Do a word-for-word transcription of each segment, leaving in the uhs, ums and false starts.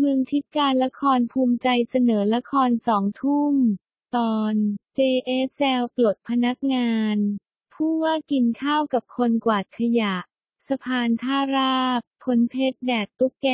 มืองทิพย์การละครภูมิใจเสนอละครสองทุ่ม ตอน เจ เอส แซวปลดพนักงาน ผู้ว่ากินข้าวกับคนกวาดขยะ สะพานท่าราบ ขนเพชรแดกตุ๊กแก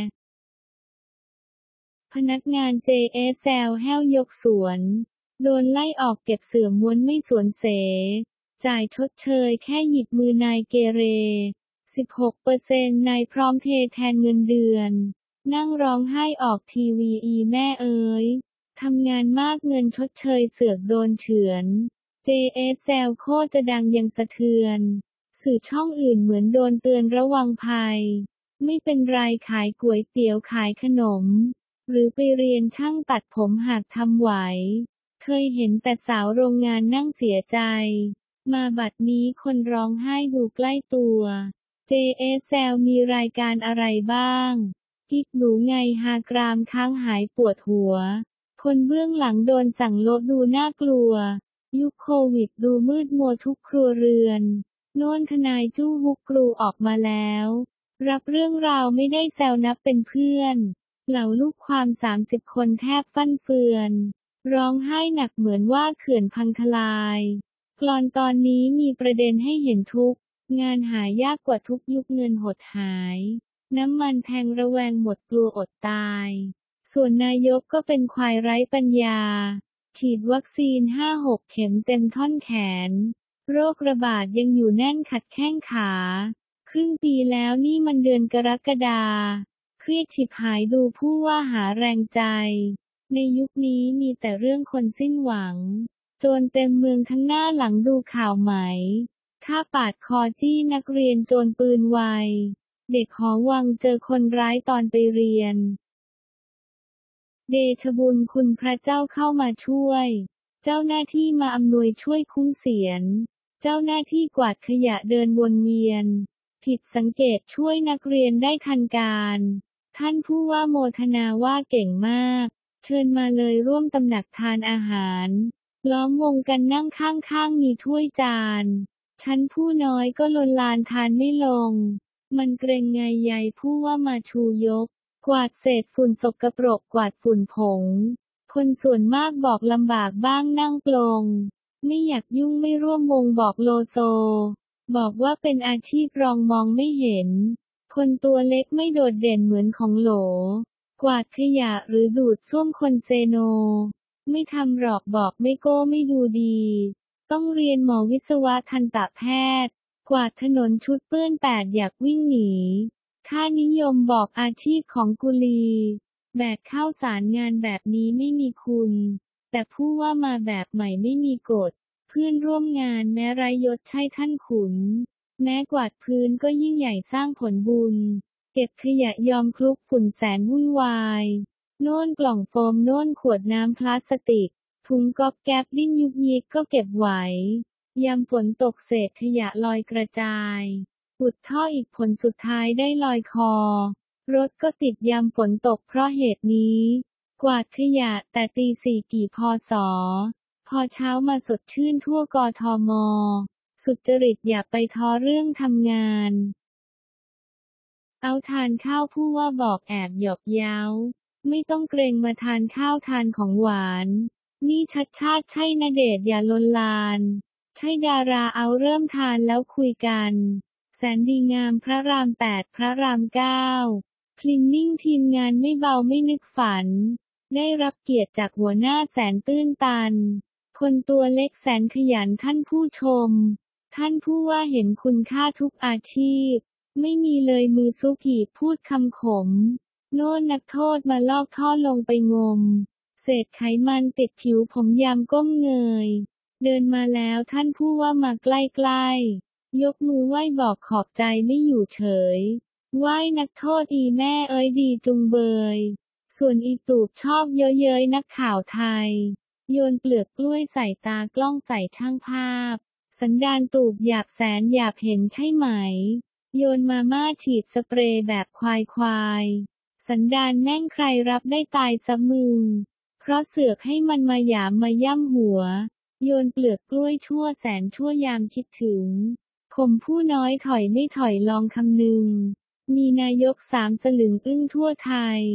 พนักงาน เจ เอส แซวแห้วยกสวน โดนไล่ออกเก็บเสื่อม้วนไม่สวนเส จ่ายชดเชยแค่หยิบมือนายเกเร สิบหกเปอร์เซ็นต์ นายพร้อมเพย์แทนเงินเดือน นั่งร้องไห้ออกทีวีอีแม่เอ๋ย ทำงานมากเงินชดเชยเสือกโดนเฉือน เจ เอส แซวโคตรจะดังยังสะเทือน สื่อช่องอื่นเหมือนโดนเตือนระวังภัย ไม่เป็นไรขายก๋วยเตี๋ยวขายขนม หรือไปเรียนช่างตัดผมหากทำไหว เคยเห็นแต่สาวโรงงานนั่งเสียใจ มาบัดนี้คนร้องไห้ดูใกล้ตัว เจ เอส แซวมีรายการอะไรบ้าง กิ๊กหนูไงฮากรามค้างหายปวดหัว คนเบื้องหลังโดนสั่งลดดูน่ากลัว ยุคโควิดดูมืดมัวทุกครัวเรือน โน่นทนายจู้ฮุกกรูออกมาแล้ว รับเรื่องราวไม่ได้แซวนับเป็นเพื่อน เหล่าลูกความสามสิบคนแทบฟั่นเฟือน ร้องไห้หนักเหมือนว่าเขื่อนพังทลายกลอนตอนนี้มีประเด็นให้เห็นทุกงานหายากกว่าทุกยุคเงินหดหาย น้ำมันแพงระแวงหมดกลัวอดตาย ส่วนนายกก็เป็นควายไร้ปัญญา ฉีดวัคซีน ห้าหก เข็มเต็มท่อนแขน โรคระบาดยังอยู่แน่นขัดแข้งขา ครึ่งปีแล้วนี่มันเดือนกรกฎาเครียดฉิบหายดูผู้ว่าหาแรงใจ ในยุคนี้มีแต่เรื่องคนสิ้นหวัง โจรเต็มเมืองทั้งหน้าหลังดูข่าวไหมฆ่าปาดคอจี้นักเรียนโจรปืนไว เด็กหอวังเจอคนร้ายตอนไปเรียน เดชบุญคุณพระเจ้าเข้ามาช่วย เจ้าหน้าที่มาอำนวยช่วยคุ้มเสียน เจ้าหน้าที่กวาดขยะเดินวนเวียน ผิดสังเกตช่วยนักเรียนได้ทันการ ท่านผู้ว่าโมทนาว่าเก่งมาก เชิญมาเลยร่วมตำหนักทานอาหาร ล้อมวงกันนั่งข้างๆมีถ้วยจาน ชั้นผู้น้อยก็ลนลานทานไม่ลง มันเกรงไงใยผู้ว่ามาชูยก กวาดเศษฝุ่นสกปรกกวาดฝุ่นผง คนส่วนมากบอกลำบากบ้างนั่งปลง ไม่อยากยุ่งไม่ร่วมวงบอกโลโซ บอกว่าเป็นอาชีพรองมองไม่เห็น คนตัวเล็กไม่โดดเด่นเหมือนของโหล กวาดขยะหรือดูดซ่วมคนเซโน ไม่ทำหรอกบอกไม่โก้ไม่ดูดี ต้องเรียนหมอวิศวะทันตแพทย์ กวาดถนนชุดเปื้อนแปดอยากวิ่งหนี ค่านิยมบอกอาชีพของกุลี แบกข้าวสารงานแบบนี้ไม่มีคุณ แต่ผู้ว่ามาแบบใหม่ไม่มีกฎ เพื่อนร่วมงานแม้ไร้ยศใช่ท่านขุน แม้กวาดพื้นก็ยิ่งใหญ่สร้างผลบุญ เก็บขยะยอมคลุกฝุ่นแสนวุ่นวาย โน่นกล่องโฟมโน่นขวดน้ำพลาสติก ถุงก๊อบแก๊บดิ้นยุกยิกก็เก็บไหวยามฝนตกเศษขยะลอยกระจายอุดท่ออีกผลสุดท้ายได้ลอยคอ รถก็ติดยามฝนตกเพราะเหตุนี้ กวาดขยะแต่ตีสี่กี่พศ พอเช้ามาสดชื่นทั่วกทม สุจริตอย่าไปท้อเรื่องทำงาน เอาทานข้าวผู้ว่าบอกแอบหยอกเย้า ไม่ต้องเกรงมาทานข้าวทานของหวาน นี่ชัดชาติใช่ณเดชน์อย่าลนลาน ใช่ดาราเอาเริ่มทานแล้วคุยกัน แสนดีงามพระรามแปดพระรามเก้าคลีนนิ่งทีมงานไม่เบาไม่นึกฝัน ได้รับเกียรติจากหัวหน้าแสนตื้นตัน คนตัวเล็กแสนขยันท่านผู้ชม ท่านผู้ว่าเห็นคุณค่าทุกอาชีพ ไม่มีเลยมือซุกหีบพูดคำขม โน่นนักโทษมาลอกท่อลงไปงม เศษไขมันติดผิวผมยามก้มเงย เดินมาแล้วท่านผู้ว่ามาใกล้ๆ ยกมือไหว้บอกขอบใจไม่อยู่เฉย ไหว้นักโทษอีแม่เอ้ยดีจุงเบย ส่วนอีตูบชอบเย้ยเย้ยนักข่าวไทย โยนเปลือกกล้วยใส่ตากล้องใส่ช่างภาพ สันดานตูบหยาบแสนหยาบเห็นใช่ไหม โยนมาม่าฉีดสเปรย์แบบควายควายสันดานแม่งใครรับได้ตายซะมึง เพราะเสือกให้มันมาหยามมาย่ำหัว โยนเปลือกกล้วยชั่วแสนชั่วยามคิดถึงข่มผู้น้อยถอยไม่ถอยลองคำนึง มีนายกสามสลึงอึ้งทั่วไทย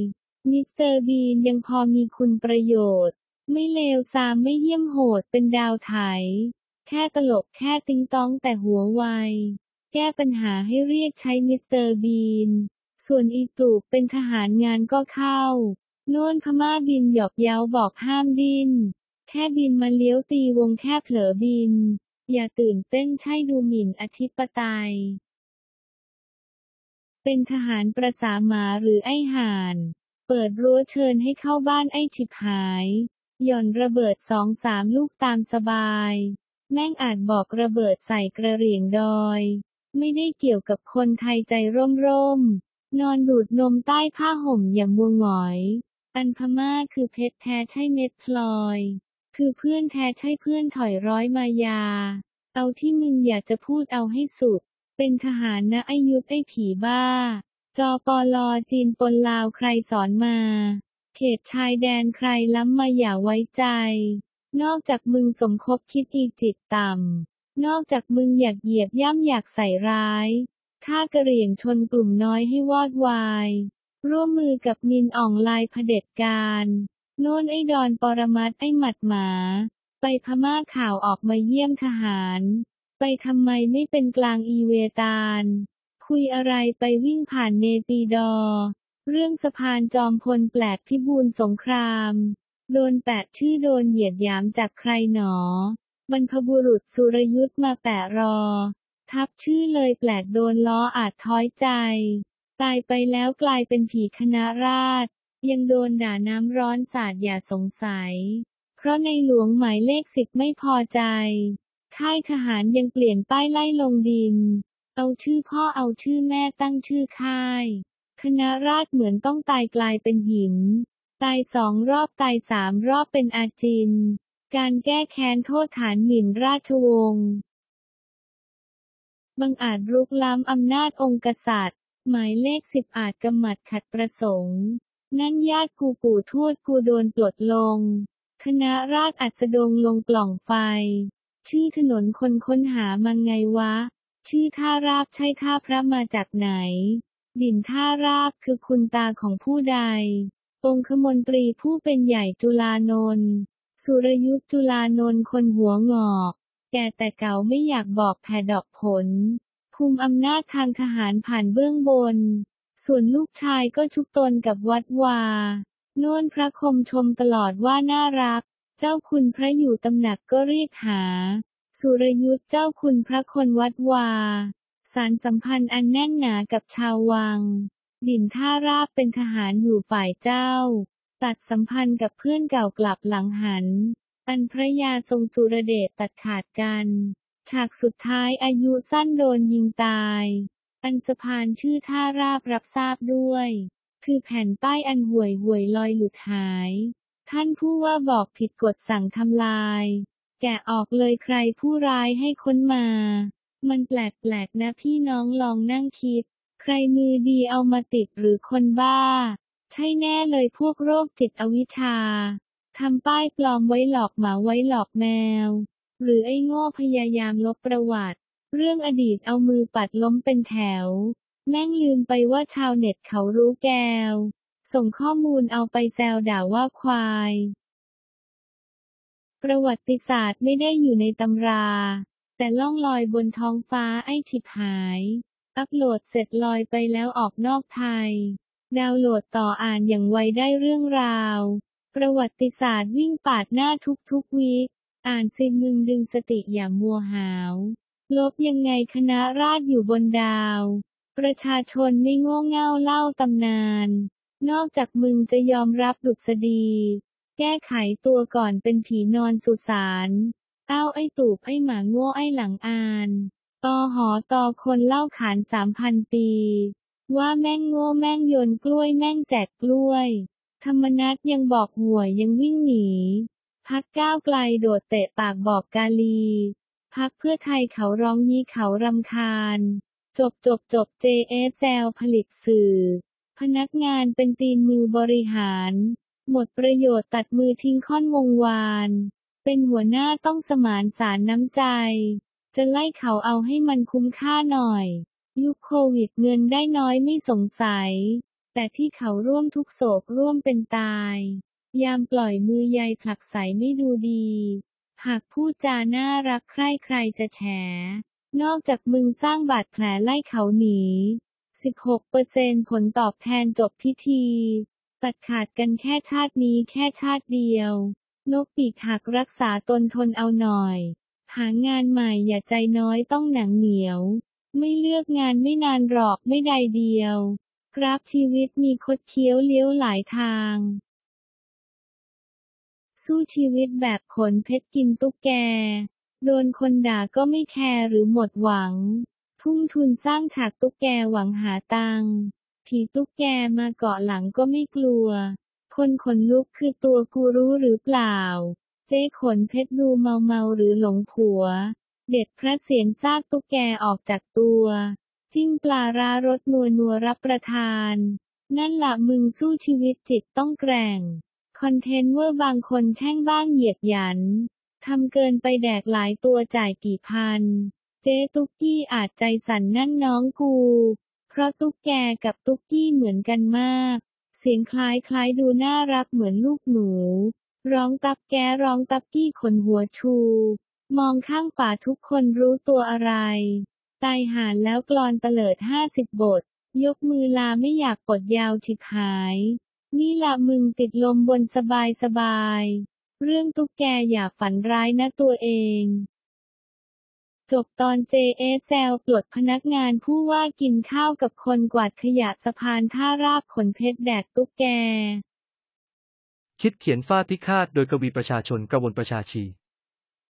มิสเตอร์บีนยังพอมีคุณประโยชน์ไม่เลวทรามไม่เหี้ยมโหดเป็นดาวไถแค่ตลกแค่ติ๊งต๊องแต่หัวไวแก้ปัญหาให้เรียกใช้มิสเตอร์บีนส่วนอีตูบเป็นทหารงานก็เข้าโน่นพม่าบินหยอกเย้าบอกห้ามดิ้นแค่บินมาเลี้ยวตีวงแค่เผลอบินอย่าตื่นเต้นใช่ดูหมิ่นอธิปไตยเป็นทหารประสาหมาหรือไอ้ห่านเปิดรั้วเชิญให้เข้าบ้านไอ้ฉิบหายหย่อนระเบิดสองสามลูกตามสบายแม่งอาจบอกระเบิดใส่กระเหรี่ยงดอยไม่ได้เกี่ยวกับคนไทยใจร่มร่มนอนดูดนมใต้ผ้าห่มอย่างมัวหงอยอันพม่าคือเพชรแท้ใช่เม็ดพลอยคือเพื่อนแท้ใช่เพื่อนถอยร้อยมายาเอาที่มึงอยากจะพูดเอาให้สุดเป็นทหารนะไอ้ยุทธไอ้ผีบ้าจอปลอจีนปนลาวใครสอนมาเขตชายแดนใครล้ำมาอย่าไว้ใจนอกจากมึงสมคบคิดอีจิตต่ำนอกจากมึงอยากเหยียบย่ำอยากใส่ร้ายฆ่ากะเหรี่ยงชนกลุ่มน้อยให้วอดวายร่วมมือกับมินอ่องลายเผด็จการโน่นไอ้ดอนปรมัตถ์ไอ้หมัดหมาไปพม่าข่าวออกมาเยี่ยมทหารไปทำไมไม่เป็นกลางอีเวตาลคุยอะไรไปวิ่งผ่านเนปีดอเรื่องสะพานจอมพลแปลกพิบูลสงครามโดนแปะชื่อโดนเหยียดหยามจากใครหนอบรรพบุรุษสุรยุทธมาแปะรอทับชื่อเลยแปลกโดนล้ออาจท้อยใจตายไปแล้วกลายเป็นผีคณะราษฎรยังโดนด่าน้ำร้อนสาดอย่าสงสัยเพราะในหลวงหมายเลขสิบไม่พอใจค่ายทหารยังเปลี่ยนป้ายไล่ลงดินเอาชื่อพ่อเอาชื่อแม่ตั้งชื่อค่ายคณะราษฎรเหมือนต้องตายกลายเป็นหินตายสองรอบตายสามรอบเป็นอาจินการแก้แค้นโทษฐานหมิ่นราชวงศ์บังอาจรุกล้ำอำนาจองค์กษัตริย์หมายเลขสิบอาจกำหมัดขัดประสงค์นั่นญาติกูปู่ทวดกูโดนปลดลงคณะราษฎรอัสดงลงกล่องไฟชื่อถนนคนค้นหามังไงวะชื่อท่าราบใช่ท่าพระมาจากไหนดินท่าราบคือคุณตาของผู้ใดองคมนตรีผู้เป็นใหญ่จุฬานนท์สุรยุทธจุฬานนท์คนหัวงอกแก่แต่เก่าไม่อยากบอกแผ่ดอกผลคุมอำนาจทางทหารผ่านเบื้องบนส่วนลูกชายก็ชุบตนกับวัดวาโน่นพระคมชมตลอดว่าน่ารักเจ้าคุณพระอยู่ตำหนักก็เรียกหาสุรยุทธเจ้าคุณพระคนวัดวาสารสัมพันธ์อันแน่นหนากับชาววังดินท่าราบเป็นทหารอยู่ฝ่ายเจ้าตัดสัมพันธ์กับเพื่อนเก่ากลับหลังหันอันพระยาทรงสุรเดชตัดขาดกันฉากสุดท้ายอายุสั้นโดนยิงตายอันสะพานชื่อท่าราบรับทราบด้วยคือแผ่นป้ายอันห่วยห่วยลอยหลุดหายท่านผู้ว่าบอกผิดกฎสั่งทำลายแกะออกเลยใครผู้ร้ายให้ค้นมามันแปลกๆนะพี่น้องลองนั่งคิดใครมือดีเอามาติดหรือคนบ้าใช่แน่เลยพวกโรคจิตอวิชชาทำป้ายปลอมไว้หลอกหมาไว้หลอกแมวหรือไอ้โง่พยายามลบประวัติเรื่องอดีตเอามือปัดล้มเป็นแถวแม่งลืมไปว่าชาวเน็ตเขารู้แก้วส่งข้อมูลเอาไปแซวด่าว่าควายประวัติศาสตร์ไม่ได้อยู่ในตำราแต่ล่องลอยบนท้องฟ้าไอ้ฉิบหายอัปโหลดเสร็จลอยไปแล้วออกนอกไทยดาวน์โหลดต่ออ่านอย่างไวได้เรื่องราวประวัติศาสตร์วิ่งปาดหน้าทุกๆวิอ่านสิมึงดึงสติอย่ามัวหาวลบยังไงคณะราษฎรอยู่บนดาวประชาชนไม่โง่เง่าเล่าตำนานนอกจากมึงจะยอมรับดุษฎีแก้ไขตัวก่อนเป็นผีนอนสุสานอ้าวไอ้ตูบไอ้หมาโง่ไอ้หลังอานตอหอตอคนเล่าขานสามพันปีว่าแม่งโง่แม่งโยนกล้วยแม่งแจกกล้วยธรรมนัสยังบอกหวยยังวิ่งหนีพรรคก้าวไกลโดดเตะปากบอกกาลีพรรคเพื่อไทยเขาร้องยี้เขารำคาญจบจบจบ เจ เอส แอล ผลิตสื่อพนักงานเป็นตีนมือบริหารหมดประโยชน์ตัดมือทิ้งค่อนวงวานเป็นหัวหน้าต้องสมานสารน้ำใจจะไล่เขาเอาให้มันคุ้มค่าหน่อยยุคโควิดเงินได้น้อยไม่สงสัยแต่ที่เขาร่วมทุกโศกร่วมเป็นตาย ยามปล่อยมือใยผลักไสไม่ดูดี หากพูดจาน่ารักใคร่ใครจะแฉ นอกจากมึงสร้างบาดแผลไล่เขาหนี สิบหกเปอร์เซ็นต์ ผลตอบแทนจบพิธี ตัดขาดกันแค่ชาตินี้แค่ชาติเดียว นกปีกหักรักษาตนทนเอาหน่อย หางานใหม่อย่าใจน้อยต้องหนังเหนียว ไม่เลือกงานไม่นานหรอกไม่ใดเดียว กราฟชีวิตมีคดเคี้ยวเลี้ยวหลายทาง สู้ชีวิตแบบขนเพชรกินตุ๊กแก โดนคนด่าก็ไม่แคร์หรือหมดหวัง ทุ่มทุนสร้างฉากตุ๊กแกหวังหาตังค์ ผีตุ๊กแกมาเกาะหลังก็ไม่กลัว คนขนลุกคือตัวกูรู้หรือเปล่า เจ๊ขนเพชรดูเมาเมาหรือหลงผัว เด็ดพระเศียรซากตุ๊กแกออกจากตัว จิ้มปลาร้ารสนัวนัวรับประทาน นั่นล่ะมึงสู้ชีวิตจิตต้องแกร่ง คอนเทนต์เวอร์บางคนแช่งบ้างเหยียดหยัน ทำเกินไปแดกหลายตัวจ่ายกี่พัน เจ๊ตุ๊กกี้อาจใจสั่นนั่นน้องกู เพราะตุ๊กแกกับตุ๊กกี้เหมือนกันมาก เสียงคล้ายคล้ายดูน่ารักเหมือนลูกหนู ร้องตับแกร้องตับกี้ขนหัวชู มองข้างป่าทุกคนรู้ตัวอะไร ตายห่าแล้วกลอนเตลิดห้าสิบบท ยกมือลาไม่อยากปลดยาวฉิบหาย นี่ล่ะมึงติดลมบนสบายสบาย เรื่องตุ๊กแกอย่าฝันร้ายนะตัวเอง จบตอน เจ เอ แซวปลดพนักงานผู้ว่ากินข้าวกับคนกวาดขยะสะพานท่าราบขนเพชรแดกตุ๊กแกคิดเขียนฟ้าพิฆาตโดยกวีประชาชนกระวนประชาชี